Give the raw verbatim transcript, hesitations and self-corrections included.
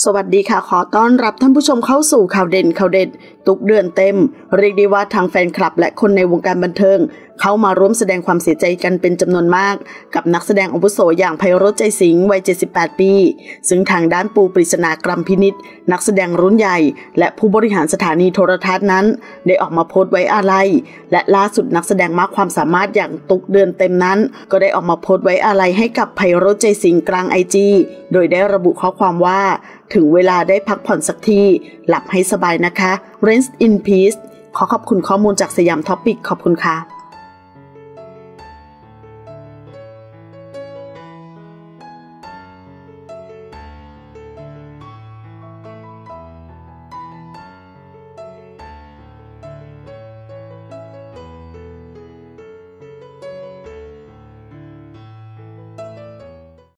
สวัสดีค่ะขอต้อนรับท่านผู้ชมเข้าสู่ข่าวเด่นข่าวเด็ดทุกเดือนเต็มเรียกได้ว่าทางแฟนคลับและคนในวงการบันเทิงเข้ามาร่วมแสดงความเสียใจกันเป็นจำนวนมากกับนักแสดงอาวุโสอย่างไพโรจน์ใจสิงห์วัยเจ็ดสิบแปดปีซึ่งทางด้านปูปริศนากรรมพินิจนักแสดงรุ่นใหญ่และผู้บริหารสถานีโทรทัศน์นั้นได้ออกมาโพสต์ไว้อาลัยและล่าสุดนักแสดงมากความสามารถอย่างตุกเดือนเต็มนั้นก็ได้ออกมาโพสต์ไว้อาลัยให้กับไพโรจน์ใจสิงห์กลางไอจีโดยได้ระบุข้อความว่าถึงเวลาได้พักผ่อนสักทีหลับให้สบายนะคะ Rest in peace ขอขอบคุณข้อมูลจากสยามท็อปิกขอบคุณค่ะ